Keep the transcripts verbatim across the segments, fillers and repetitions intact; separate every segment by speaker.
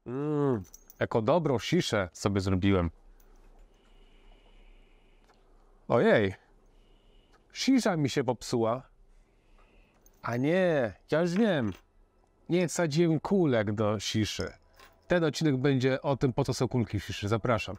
Speaker 1: Mm, jako dobrą sziszę sobie zrobiłem. Ojej, szisza mi się popsuła. A nie, ja już wiem. Nie wsadziłem kulek do sziszy. Ten odcinek będzie o tym, po co są kulki w sziszy. Zapraszam.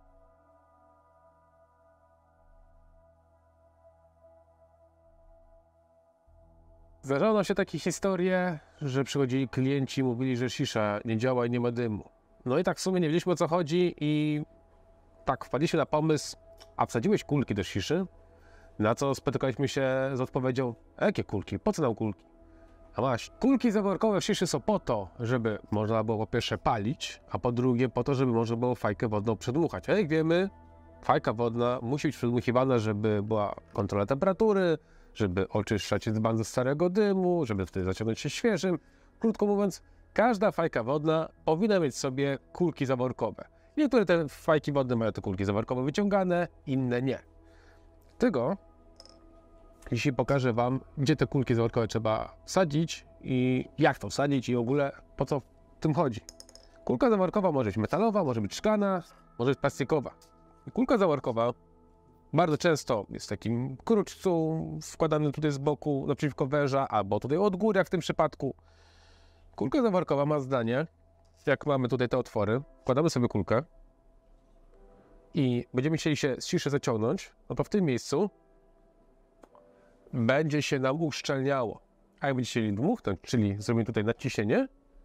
Speaker 1: Zdarzało się takie historie, że przychodzili klienci i mówili, że szisza nie działa i nie ma dymu. No i tak w sumie nie wiedzieliśmy, o co chodzi i tak wpadliśmy na pomysł, a wsadziłeś kulki do sziszy? Na co spotykaliśmy się z odpowiedzią, jakie kulki? Po co nam kulki? A masz, kulki zaworkowe w sziszy są po to, żeby można było po pierwsze palić, a po drugie po to, żeby można było fajkę wodną przedmuchać. A jak wiemy, fajka wodna musi być przedmuchiwana, żeby była kontrola temperatury, żeby oczyszczać dzban ze starego dymu, żeby wtedy zaciągnąć się świeżym. Krótko mówiąc, każda fajka wodna powinna mieć w sobie kulki zaworkowe. Niektóre te fajki wodne mają te kulki zaworkowe wyciągane, inne nie. Tego dzisiaj pokażę Wam, gdzie te kulki zaworkowe trzeba wsadzić i jak to wsadzić i w ogóle po co w tym chodzi. Kulka zaworkowa może być metalowa, może być szklana, może być plastikowa. I kulka zaworkowa bardzo często jest w takim kruczcu wkładany tutaj z boku naprzeciwko węża, albo tutaj od góry, jak w tym przypadku. Kulka zaworkowa ma zdanie, jak mamy tutaj te otwory, wkładamy sobie kulkę i będziemy chcieli się z sziszy zaciągnąć, no to w tym miejscu będzie się nam uszczelniało. A jak będziecie chcieli dmuchnąć, czyli zrobimy tutaj nadciśnienie,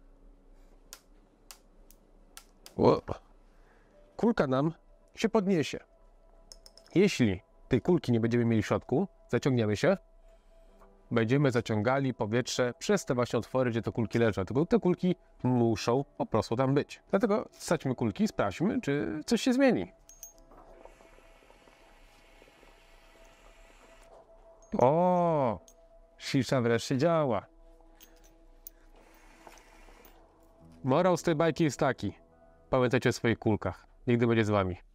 Speaker 1: kulka nam się podniesie. Jeśli tej kulki nie będziemy mieli w środku, zaciągniemy się, będziemy zaciągali powietrze przez te właśnie otwory, gdzie te kulki leżą. Tylko te kulki muszą po prostu tam być. Dlatego wsadźmy kulki i sprawdźmy, czy coś się zmieni. O, szisza wreszcie działa. Morał z tej bajki jest taki. Pamiętajcie o swoich kulkach. Nigdy będzie z Wami.